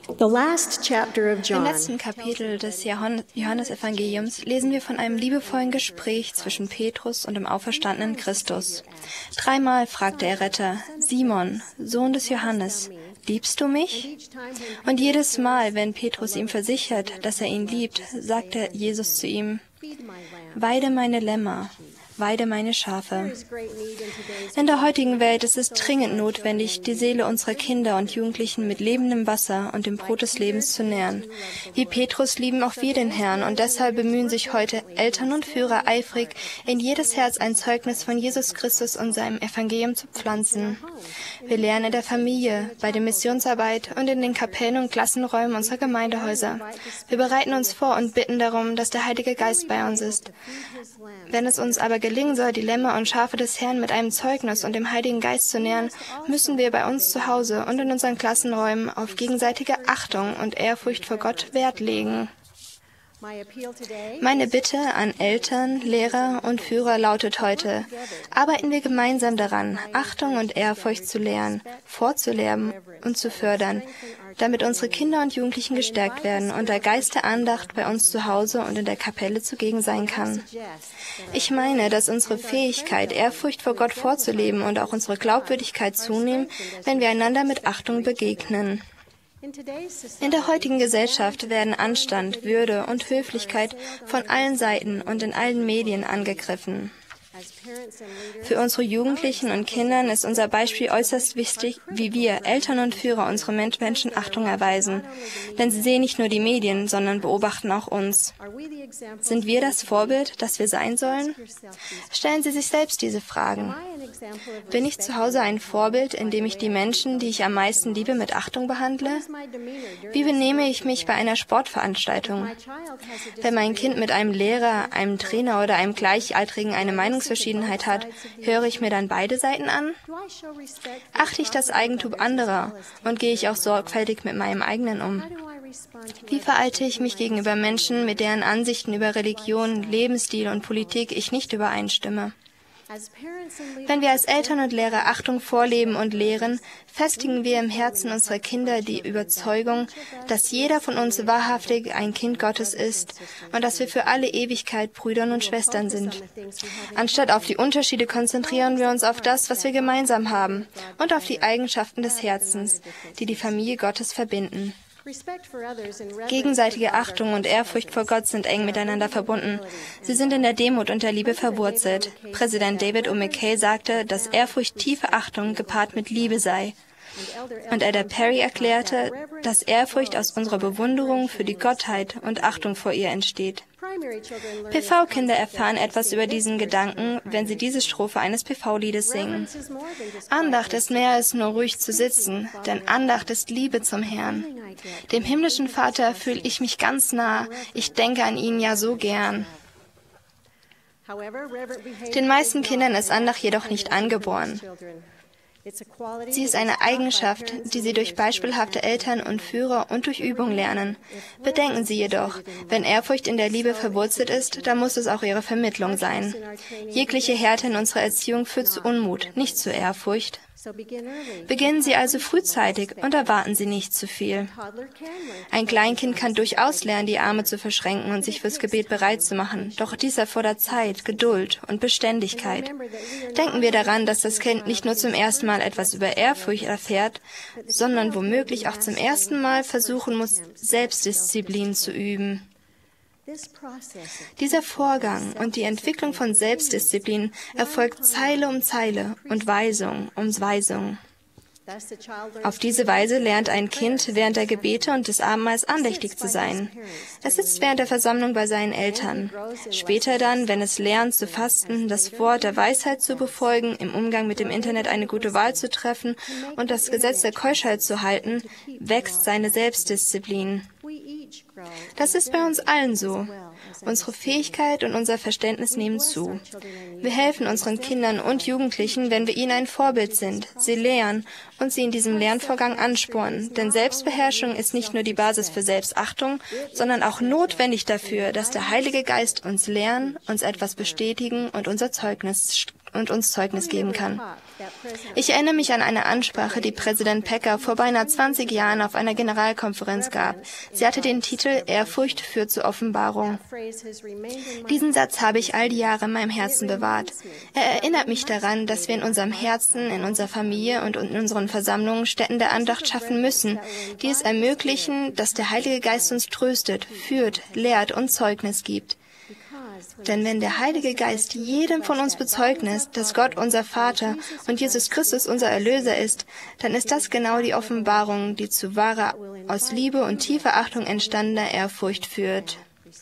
Im letzten Kapitel des Johannesevangeliums lesen wir von einem liebevollen Gespräch zwischen Petrus und dem auferstandenen Christus. 3-mal fragt der Retter: Simon, Sohn des Johannes, liebst du mich? Und jedes Mal, wenn Petrus ihm versichert, dass er ihn liebt, sagt Jesus zu ihm: Weide meine Lämmer. Weide meine Schafe. In der heutigen Welt ist es dringend notwendig, die Seele unserer Kinder und Jugendlichen mit lebendem Wasser und dem Brot des Lebens zu nähren. Wie Petrus lieben auch wir den Herrn, und deshalb bemühen sich heute Eltern und Führer eifrig, in jedes Herz ein Zeugnis von Jesus Christus und seinem Evangelium zu pflanzen. Wir lernen in der Familie, bei der Missionsarbeit und in den Kapellen und Klassenräumen unserer Gemeindehäuser. Wir bereiten uns vor und bitten darum, dass der Heilige Geist bei uns ist. Wenn es uns aber gelingen soll, die Lämmer und Schafe des Herrn mit einem Zeugnis und dem Heiligen Geist zu nähren, müssen wir bei uns zu Hause und in unseren Klassenräumen auf gegenseitige Achtung und Ehrfurcht vor Gott Wert legen. Meine Bitte an Eltern, Lehrer und Führer lautet heute: Arbeiten wir gemeinsam daran, Achtung und Ehrfurcht zu lehren, vorzuleben und zu fördern, damit unsere Kinder und Jugendlichen gestärkt werden und der Geist der Andacht bei uns zu Hause und in der Kapelle zugegen sein kann. Ich meine, dass unsere Fähigkeit, Ehrfurcht vor Gott vorzuleben, und auch unsere Glaubwürdigkeit zunehmen, wenn wir einander mit Achtung begegnen. In der heutigen Gesellschaft werden Anstand, Würde und Höflichkeit von allen Seiten und in allen Medien angegriffen. Für unsere Jugendlichen und Kindern ist unser Beispiel äußerst wichtig, wie wir, Eltern und Führer, unsere Mitmenschen Achtung erweisen. Denn sie sehen nicht nur die Medien, sondern beobachten auch uns. Sind wir das Vorbild, das wir sein sollen? Stellen Sie sich selbst diese Fragen. Bin ich zu Hause ein Vorbild, indem ich die Menschen, die ich am meisten liebe, mit Achtung behandle? Wie benehme ich mich bei einer Sportveranstaltung? Wenn mein Kind mit einem Lehrer, einem Trainer oder einem Gleichaltrigen eine Meinungsverschiedenheit hat, höre ich mir dann beide Seiten an? Achte ich das Eigentum anderer und gehe ich auch sorgfältig mit meinem eigenen um? Wie verhalte ich mich gegenüber Menschen, mit deren Ansichten über Religion, Lebensstil und Politik ich nicht übereinstimme? Wenn wir als Eltern und Lehrer Achtung vorleben und lehren, festigen wir im Herzen unserer Kinder die Überzeugung, dass jeder von uns wahrhaftig ein Kind Gottes ist und dass wir für alle Ewigkeit Brüder und Schwestern sind. Anstatt auf die Unterschiede konzentrieren wir uns auf das, was wir gemeinsam haben, und auf die Eigenschaften des Herzens, die die Familie Gottes verbinden. Gegenseitige Achtung und Ehrfurcht vor Gott sind eng miteinander verbunden. Sie sind in der Demut und der Liebe verwurzelt. Präsident David O. McKay sagte, dass Ehrfurcht tiefe Achtung gepaart mit Liebe sei. Und Elder Perry erklärte, dass Ehrfurcht aus unserer Bewunderung für die Gottheit und Achtung vor ihr entsteht. PV-Kinder erfahren etwas über diesen Gedanken, wenn sie diese Strophe eines PV-Liedes singen. Andacht ist mehr als nur ruhig zu sitzen, denn Andacht ist Liebe zum Herrn. Dem himmlischen Vater fühle ich mich ganz nah, ich denke an ihn ja so gern. Den meisten Kindern ist Andacht jedoch nicht angeboren. Sie ist eine Eigenschaft, die sie durch beispielhafte Eltern und Führer und durch Übung lernen. Bedenken Sie jedoch, wenn Ehrfurcht in der Liebe verwurzelt ist, dann muss es auch ihre Vermittlung sein. Jegliche Härte in unserer Erziehung führt zu Unmut, nicht zu Ehrfurcht. Beginnen Sie also frühzeitig und erwarten Sie nicht zu viel. Ein Kleinkind kann durchaus lernen, die Arme zu verschränken und sich fürs Gebet bereit zu machen, doch dies erfordert Zeit, Geduld und Beständigkeit. Denken wir daran, dass das Kind nicht nur zum ersten Mal etwas über Ehrfurcht erfährt, sondern womöglich auch zum ersten Mal versuchen muss, Selbstdisziplin zu üben. Dieser Vorgang und die Entwicklung von Selbstdisziplin erfolgt Zeile um Zeile und Weisung um Weisung. Auf diese Weise lernt ein Kind während der Gebete und des Abendmahls andächtig zu sein. Es sitzt während der Versammlung bei seinen Eltern. Später dann, wenn es lernt zu fasten, das Wort der Weisheit zu befolgen, im Umgang mit dem Internet eine gute Wahl zu treffen und das Gesetz der Keuschheit zu halten, wächst seine Selbstdisziplin. Das ist bei uns allen so. Unsere Fähigkeit und unser Verständnis nehmen zu. Wir helfen unseren Kindern und Jugendlichen, wenn wir ihnen ein Vorbild sind, sie lehren und sie in diesem Lernvorgang anspornen. Denn Selbstbeherrschung ist nicht nur die Basis für Selbstachtung, sondern auch notwendig dafür, dass der Heilige Geist uns lehren, uns etwas bestätigen und unser Zeugnis und uns Zeugnis geben kann. Ich erinnere mich an eine Ansprache, die Präsident Packer vor beinahe 20 Jahren auf einer Generalkonferenz gab. Sie hatte den Titel Ehrfurcht führt zur Offenbarung. Diesen Satz habe ich all die Jahre in meinem Herzen bewahrt. Er erinnert mich daran, dass wir in unserem Herzen, in unserer Familie und in unseren Versammlungen Stätten der Andacht schaffen müssen, die es ermöglichen, dass der Heilige Geist uns tröstet, führt, lehrt und Zeugnis gibt. Denn wenn der Heilige Geist jedem von uns bezeugnis, dass Gott unser Vater und Jesus Christus unser Erlöser ist, dann ist das genau die Offenbarung, die zu wahrer, aus Liebe und tiefer Achtung entstandener Ehrfurcht führt.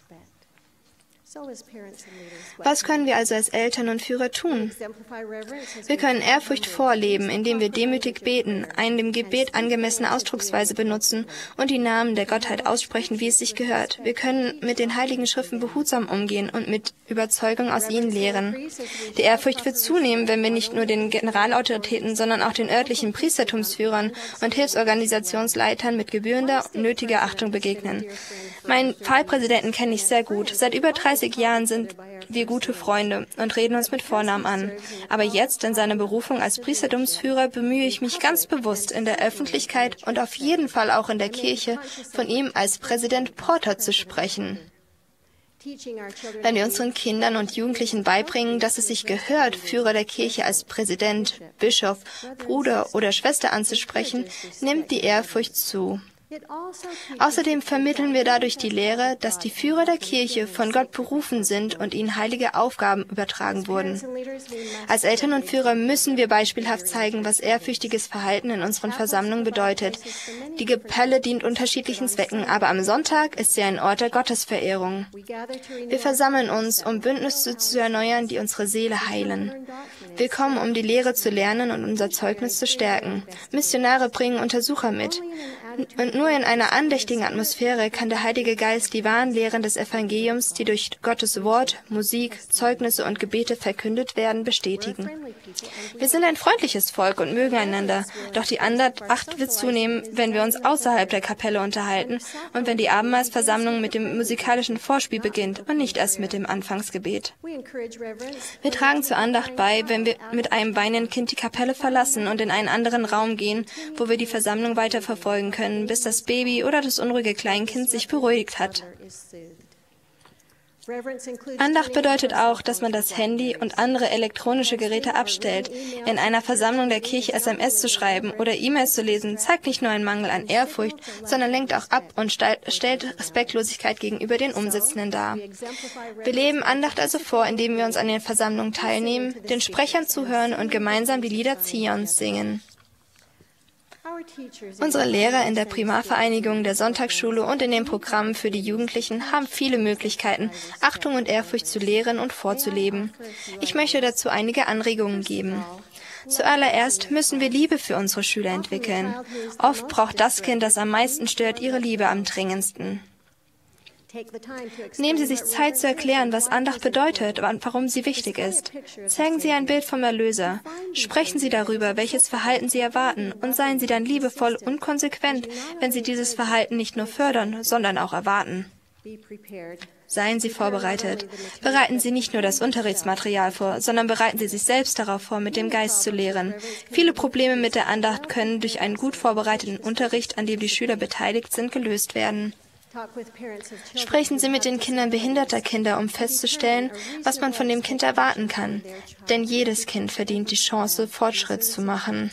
Was können wir also als Eltern und Führer tun? Wir können Ehrfurcht vorleben, indem wir demütig beten, eine dem Gebet angemessene Ausdrucksweise benutzen und die Namen der Gottheit aussprechen, wie es sich gehört. Wir können mit den Heiligen Schriften behutsam umgehen und mit Überzeugung aus ihnen lehren. Die Ehrfurcht wird zunehmen, wenn wir nicht nur den Generalautoritäten, sondern auch den örtlichen Priestertumsführern und Hilfsorganisationsleitern mit gebührender und nötiger Achtung begegnen. Meinen Pfarrpräsidenten kenne ich sehr gut. Seit über 30 Jahren sind wir gute Freunde und reden uns mit Vornamen an. Aber jetzt, in seiner Berufung als Priestertumsführer, bemühe ich mich ganz bewusst, in der Öffentlichkeit und auf jeden Fall auch in der Kirche von ihm als Präsident Porter zu sprechen. Wenn wir unseren Kindern und Jugendlichen beibringen, dass es sich gehört, Führer der Kirche als Präsident, Bischof, Bruder oder Schwester anzusprechen, nimmt die Ehrfurcht zu. Außerdem vermitteln wir dadurch die Lehre, dass die Führer der Kirche von Gott berufen sind und ihnen heilige Aufgaben übertragen wurden. Als Eltern und Führer müssen wir beispielhaft zeigen, was ehrfürchtiges Verhalten in unseren Versammlungen bedeutet. Die Kapelle dient unterschiedlichen Zwecken, aber am Sonntag ist sie ein Ort der Gottesverehrung. Wir versammeln uns, um Bündnisse zu erneuern, die unsere Seele heilen. Wir kommen, um die Lehre zu lernen und unser Zeugnis zu stärken. Missionare bringen Untersucher mit. Und nur in einer andächtigen Atmosphäre kann der Heilige Geist die wahren Lehren des Evangeliums, die durch Gottes Wort, Musik, Zeugnisse und Gebete verkündet werden, bestätigen. Wir sind ein freundliches Volk und mögen einander, doch die Andacht wird zunehmen, wenn wir uns außerhalb der Kapelle unterhalten und wenn die Abendmahlsversammlung mit dem musikalischen Vorspiel beginnt und nicht erst mit dem Anfangsgebet. Wir tragen zur Andacht bei, wenn wir mit einem weinenden Kind die Kapelle verlassen und in einen anderen Raum gehen, wo wir die Versammlung weiter verfolgen können, bis das Baby oder das unruhige Kleinkind sich beruhigt hat. Andacht bedeutet auch, dass man das Handy und andere elektronische Geräte abstellt. In einer Versammlung der Kirche SMS zu schreiben oder E-Mails zu lesen, zeigt nicht nur einen Mangel an Ehrfurcht, sondern lenkt auch ab und stellt Respektlosigkeit gegenüber den Umsitzenden dar. Wir leben Andacht also vor, indem wir uns an den Versammlungen teilnehmen, den Sprechern zuhören und gemeinsam die Lieder Zions singen. Unsere Lehrer in der Primarvereinigung, der Sonntagsschule und in den Programmen für die Jugendlichen haben viele Möglichkeiten, Achtung und Ehrfurcht zu lehren und vorzuleben. Ich möchte dazu einige Anregungen geben. Zuallererst müssen wir Liebe für unsere Schüler entwickeln. Oft braucht das Kind, das am meisten stört, ihre Liebe am dringendsten. Nehmen Sie sich Zeit zu erklären, was Andacht bedeutet und warum sie wichtig ist. Zeigen Sie ein Bild vom Erlöser. Sprechen Sie darüber, welches Verhalten Sie erwarten, und seien Sie dann liebevoll und konsequent, wenn Sie dieses Verhalten nicht nur fördern, sondern auch erwarten. Seien Sie vorbereitet. Bereiten Sie nicht nur das Unterrichtsmaterial vor, sondern bereiten Sie sich selbst darauf vor, mit dem Geist zu lehren. Viele Probleme mit der Andacht können durch einen gut vorbereiteten Unterricht, an dem die Schüler beteiligt sind, gelöst werden. Sprechen Sie mit den Kindern behinderter Kinder, um festzustellen, was man von dem Kind erwarten kann. Denn jedes Kind verdient die Chance, Fortschritt zu machen.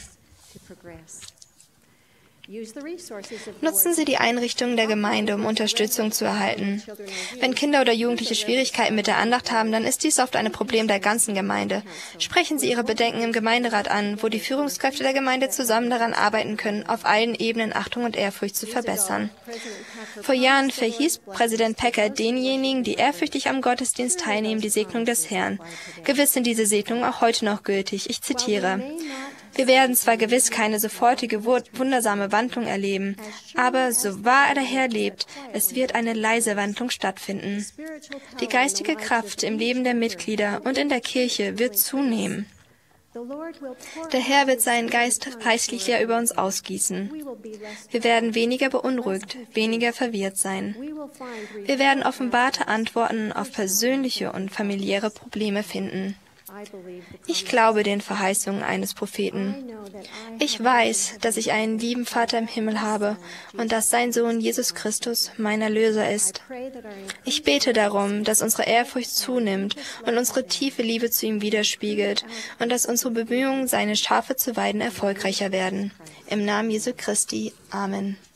Nutzen Sie die Einrichtungen der Gemeinde, um Unterstützung zu erhalten. Wenn Kinder oder Jugendliche Schwierigkeiten mit der Andacht haben, dann ist dies oft ein Problem der ganzen Gemeinde. Sprechen Sie Ihre Bedenken im Gemeinderat an, wo die Führungskräfte der Gemeinde zusammen daran arbeiten können, auf allen Ebenen Achtung und Ehrfurcht zu verbessern. Vor Jahren verhieß Präsident Packer denjenigen, die ehrfürchtig am Gottesdienst teilnehmen, die Segnung des Herrn. Gewiss sind diese Segnungen auch heute noch gültig. Ich zitiere: Wir werden zwar gewiss keine sofortige, wundersame Wandlung erleben, aber so wahr der Herr lebt, es wird eine leise Wandlung stattfinden. Die geistige Kraft im Leben der Mitglieder und in der Kirche wird zunehmen. Der Herr wird seinen Geist reichlicher über uns ausgießen. Wir werden weniger beunruhigt, weniger verwirrt sein. Wir werden offenbarte Antworten auf persönliche und familiäre Probleme finden. Ich glaube den Verheißungen eines Propheten. Ich weiß, dass ich einen lieben Vater im Himmel habe und dass sein Sohn Jesus Christus mein Erlöser ist. Ich bete darum, dass unsere Ehrfurcht zunimmt und unsere tiefe Liebe zu ihm widerspiegelt und dass unsere Bemühungen, seine Schafe zu weiden, erfolgreicher werden. Im Namen Jesu Christi. Amen.